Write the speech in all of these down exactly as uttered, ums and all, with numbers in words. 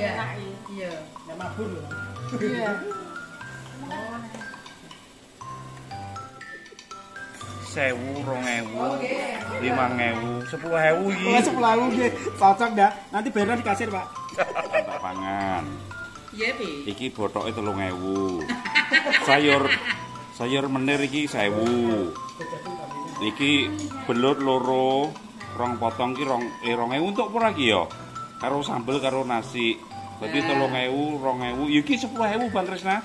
enak iki. Iya, ndak mabur lho. Iya. Sewu, rong ewu, limang ewu, sepuluh ewu iki. Oh, sepuluh ewu nggih. Cocok dah. Nanti bayaran di kasir, Pak. Tak pangan. Iya, Pi. Iki botoke telung ewu. Sayur sayur menir iki sewu. Iki belut loro, rong potong ki rong eh rong ewu untuk pura iki ya. Karo sambel karo nasi. Berarti telung ewu, rong ewu. Iki sepuluh ewu Bang Krisna.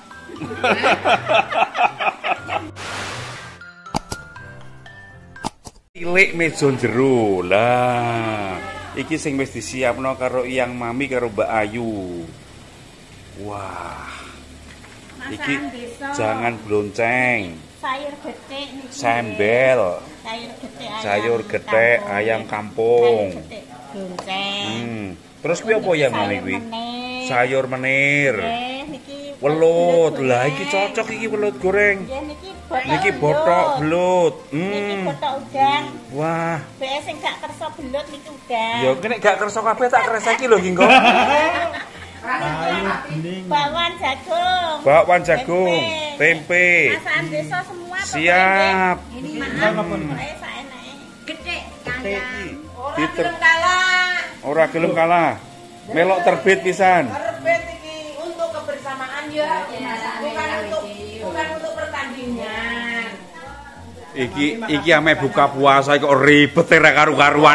Tilik meja jero. Lah, iki sing wis disiapno karo Iyang Mami karo Mbak Ayu. Wah. Iki jangan blonceng. Sayur gethek niki. Sambel. Sayur gethek ayam. Sayur gethek ayam kampung. Blonceng. Hmm. Terus kuwi apa Yang Mami kuwi? Sayur menir. Nggih, niki Welut. Lah iki cocok iki welut goreng. nggih niki botok. Niki botok belut. Niki Hmm. botok udang. Wah. Bae sing gak kersa belut niki udang. Ya nek gak kersa kabeh tak kreseki lho iki kok. Ayo bening. Bakwan jagung. Bakwan jagung, tempe. Masakan desa semua pokoknya, Siap. nggih. Ini Iya, apa nih? makan saenake. Gethek Gethek kandang. iki. Ora Diter- gelem kalah. Ora gelem kalah. Melok terbit pisan. Terbit iki untuk kebersamaan ya. Bukan untuk bukan untuk pertandingan. Iki iki ame buka puasa kok ribet ora karu-karuan.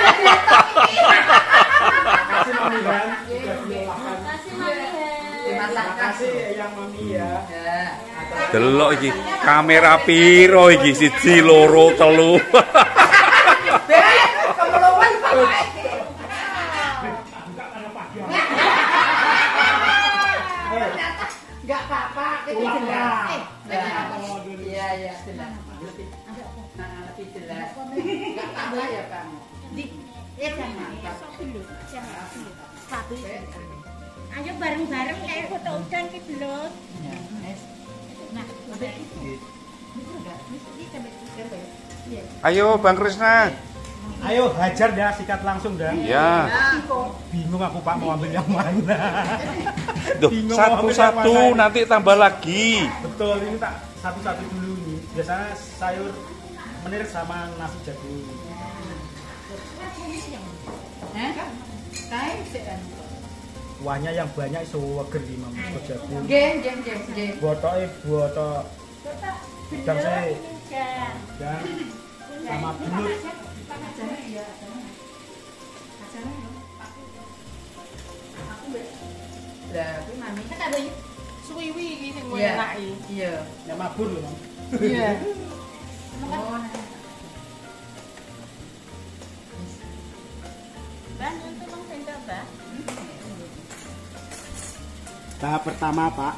Kasih Mami kan. Kasih Mami. Dimasak Kasih Yang Mami ya. Delok iki kamera piro iki siji loro telu. Kemelowan Pak. Enggak apa-apa, ini jelas. Iya, iya, jelas. Lebih nah, lebih jelas. Enggak apa-apa ya kamu. Ya jangan esok dulu. Jangan dulu. Satu. Ayo bareng-bareng kayak foto udang ki belut. Nah, Ayo Bang Krisna. Ayo hajar dah, sikat langsung dah. Ya. Bingung aku Pak mau ambil yang mana. Duh, Bingung mau ambil yang satu-satu mana ini. nanti tambah lagi. Betul, ini tak satu-satu dulu nih. Biasanya sayur menir sama nasi jagung. Kain sik kan. Kuahnya yang banyak iso weger iki Mam, nasi jagung. Nggih, nggih, nggih, nggih. Botoke botok udang saya udang. dan sama belut. Lah, kuwi mami. Suwiwi iki sing Iya. enak iki. Iya. Ndak mabur lho Mam. Iya. Oh, Mbak, itu Bang sendok, Mbak. Tahap pertama Pak.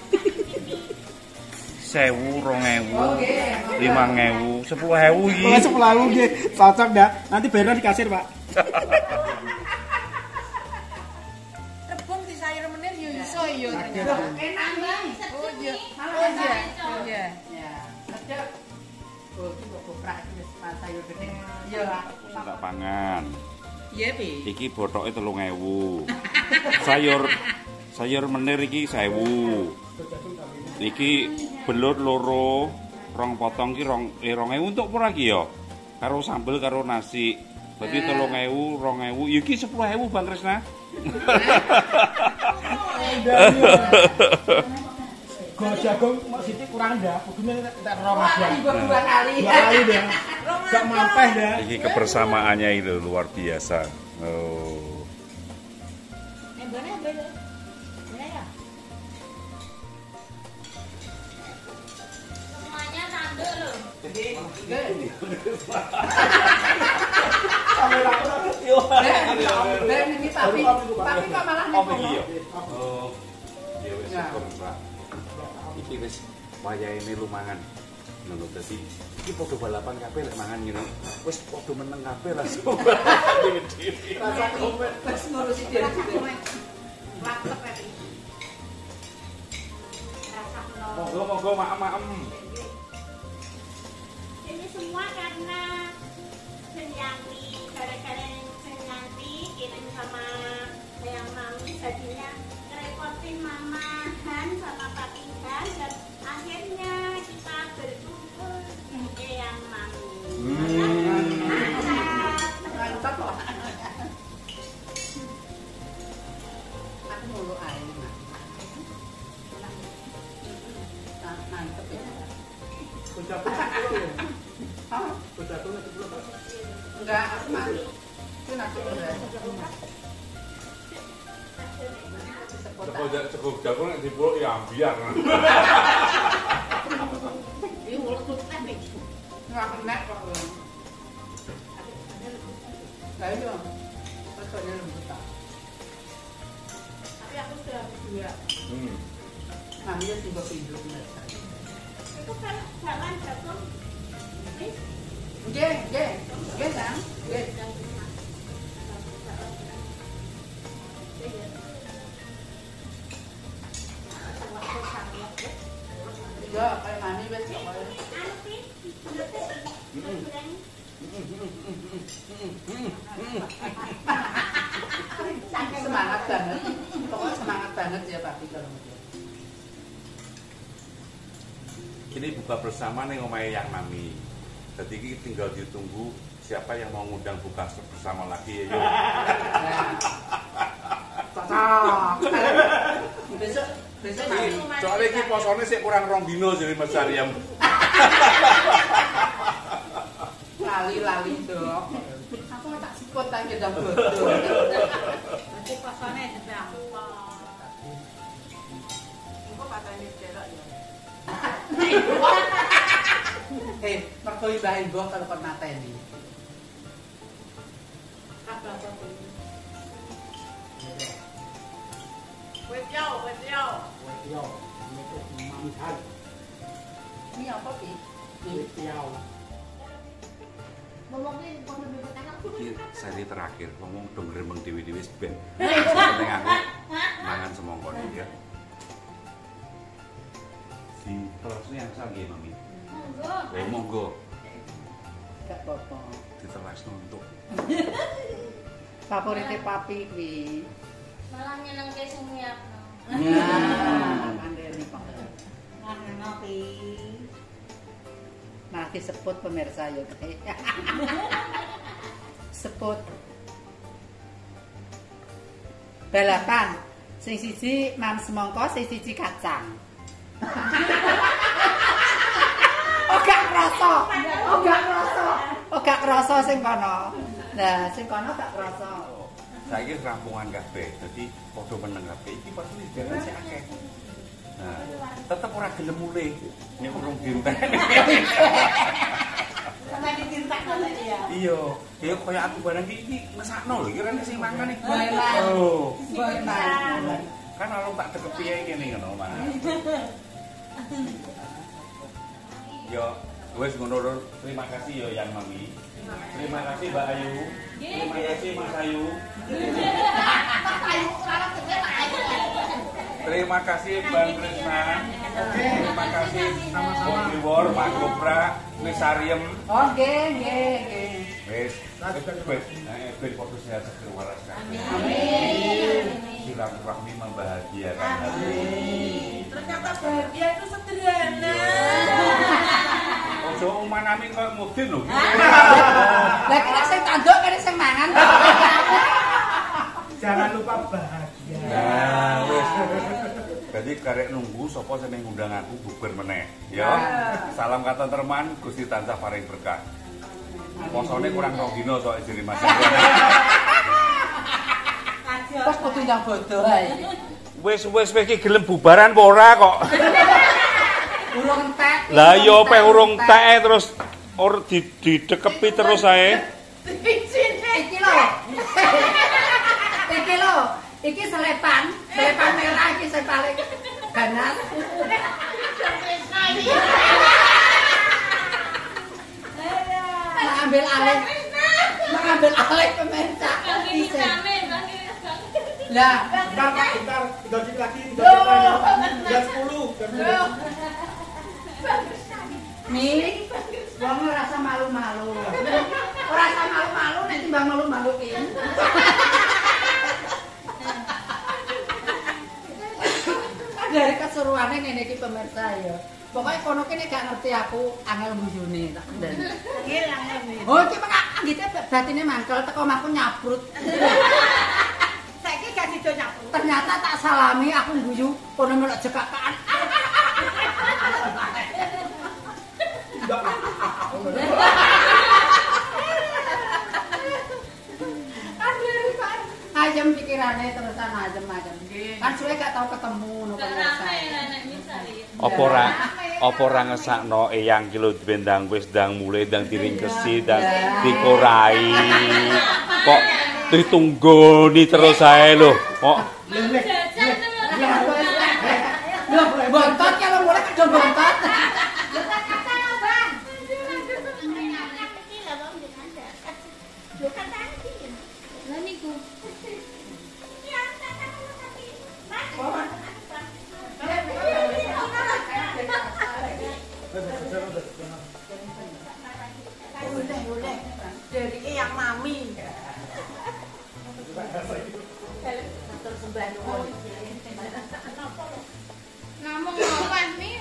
Sewu, rong ewu, limang ewu, sepuluh ewu iki. Oh, sepuluh ewu nggih. Cocok dah. Nanti bayaran di kasir, Pak. Rebung di sayur menir yo iso yo enak ternyata. banget. Oh iya. Halo, Oh iya. Mbak. Iya. Ya, sedep. Oh, iki kok koprak iki wis sayur gede. Iya, Tak pangan. Iya, Pi. Iki botoke telung ewu. Sayur sayur menir iki sewu. Iki belut loro, rong potong ki rong eh rong ewu untuk pura iki ya. Karo sambel karo nasi. Berarti telung ewu, rong ewu. Iki sepuluh ewu Bang Krisna. Go jagung mau sithik kurang dah. Kudune tak rong aja. Dua dua kali. Dua kali dah. Gak mampeh dah. Iki kebersamaannya itu luar biasa. Oh. Eh, boleh, boleh. Boleh ya? Semuanya tanduk loh. Dan ini papi, papi kok malah Oh, nih. iya. Oh. Ya wis syukur, Pak. Iki wis wayahene lumangan. Ngono dadi iki padha balapan kabeh lek mangan ngene. Wis padha meneng kabeh langsung. Rasa kompet, wis ngurusi diri sendiri. Mantep ya. Rasa penuh. Monggo monggo maem-maem. Ini semua karena Senyanti, gara-gara Senyanti kirim sama Eyang Mami jadinya ngerepotin mamahan sama papihan dan akhirnya kita berkumpul di Eyang Mami. Mantap kok. Aku mulu air. Mantap ya. Ucapin sepuluh ya? Hah? Ucapin sepuluh. Enggak, aku mandi. Itu nanti udah. Cukup cukup jagung nek dipuluk ya ambiar. Ini mulut tuh nek. Enggak kena kok. Lah iya. Rasanya lembut tak. Tapi aku sudah berdua. Hmm. Namanya juga pindah. Itu kan jalan jagung. Nggih, nggih. Nggih, Sang. Nggih. Iya, kayak mami wis kok. Semangat banget. Pokoknya semangat banget ya Papi kalau gitu. Ini buka bersama nih omahe yang Mami. Jadi ini tinggal ditunggu siapa yang mau ngundang buka bersama lagi ya. Yuk. Cocok. Besok besok mami. Soalnya ini posone sih kurang rong dino jadi Mas Aryam. Lali-lali dok. Aku tak sikut tak kita bodoh. Nanti pasane sedang. Engko patane celok ya. Eh, mergo mbah mbah kalau kon mateni. Apa apa. Wes yo, wes yo. Yo, ini tuh mantan. Ini apa Pi? Tiao. Ngomongin kono bebekan aku. Iki seri terakhir ngomong dong gremeng dewi-dewi ben. Penting aku mangan semongko ya. Di terusnya yang lagi Mami. Monggo. Oh monggo. Gak apa-apa. Diterasno untuk Favorite Papi kuwi. Malah nyenengke sing nyiapno. Nah, kandhani kok. Karena ngopi. Malah disebut pemirsa ya Teh. Sebut balapan sing siji mam semongko, sing siji kacang. Oh gak krasa. Oh gak krasa. Oh gak krasa sing kono. Nah, sing kono gak krasa. saiki rampungan kabeh. Dadi padha meneng kabeh. Iki pas jalan sik akeh. Nah, tetep ora gelem mulih nek urung dintek. Sama ditintak kali ya. Iya, ya kaya aku barang iki mesakno lho, iki rene sing mangan iki. Enak. Oh, Enak. kan alung tak dekepi ae kene ngono, Mas. Yo, wis ngono lho. Terima kasih yo Yang Mami. Terima kasih Mbak Ayu. Terima kasih Mas Ayu. Terima kasih Bang Krisna. Terima kasih sama-sama Iwor, Pak Gopra, Miss Aryem. Oh, nggih, nggih, nggih. Wis, wis, eh ben foto sehat seger waras kabeh. Amin. Silaturahmi membahagiakan hati. Ternyata bahagia itu sederhana. Ojo umanami kok mudin lho. Lah kira sing tanduk kene sing mangan. Jangan lupa bahagia. Nah, wis. Jadi karek nunggu sapa sing ngundang aku bubar meneh, ya. Salam katentreman, Gusti tansah paring berkah. Posone kurang rong dina sok jere Mas. Pas kudu ndang bodoh ae. Wis wis wis iki gelem bubaran apa ora kok. Urung entek. Lah ya pe urung entek terus or di didekepi terus ae. Iki lho. Iki lho. Iki selepan, selepan merah iki sing paling ganas. Ambil alih. Ambil alih pemirsa. Lah, Bentar, Pak, bentar. Tiga detik lagi, tiga detik lagi. Jam sepuluh. Jam sepuluh. Mi, wong ora rasa malu-malu. Ora rasa malu-malu nek timbang malu-maluin. Mulane ngene iki pemirsa ya. Pokoke kono kene gak ngerti aku angel guyune tak kendani. Hilang. Oh iki mengak anggite batine mangkel teko omahku nyabrut. Saiki gak sido nyapu. Ternyata tak salami aku guyu kono melok jekakan. Ayam pikirane terusan ayam-ayam. Kan suwe gak tau ketemu ngono pemirsa. Apa ora apa ora ngesakno eyang ki lho bendang wis ndang mulai ndang diringkesi ndang dikorai. Kok ditunggoni terus ae lho. Kok Lho, bontot kalau mulai kedo bontot. Boleh-boleh. Dari yang mami. Tersembah nuwun. Ngomong ngopan nih.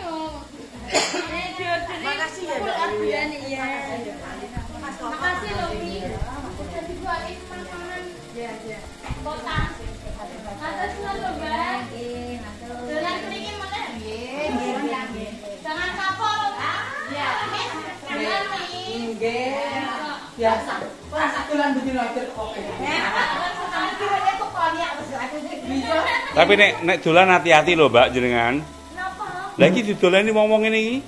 Makasih ya, Mbak. Iya. Makasih loh, Mi. Udah dibuatin makanan. Iya, iya. Kota. Matur suwun lho, Mbak. Nggih, matur. Dolan mriki meneh. Nggih, nggih. Jangan kapok lho, Pak. Iya. Jangan, Mi. Nggih. Biasa. Ora sak dolan bedino akhir kok. tapi nek nek dolan hati-hati lho Mbak jenengan. Napa? Lah iki didolani wong-wong ngene iki.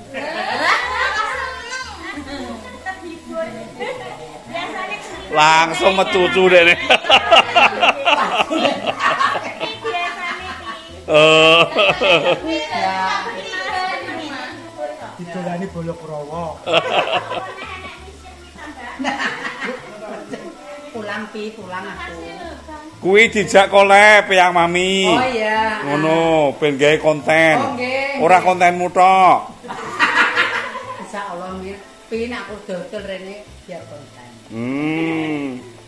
Langsung metutu dene. Oh. Didolani Balakrawa. Pulang pi, pulang aku. Kuwi dijak kolep yang mami. Oh iya. Ngono, ben gawe konten. Oh, nggih. Ora kontenmu tok. Insyaallah mir. Pi nek aku dodol rene biar konten. Hmm.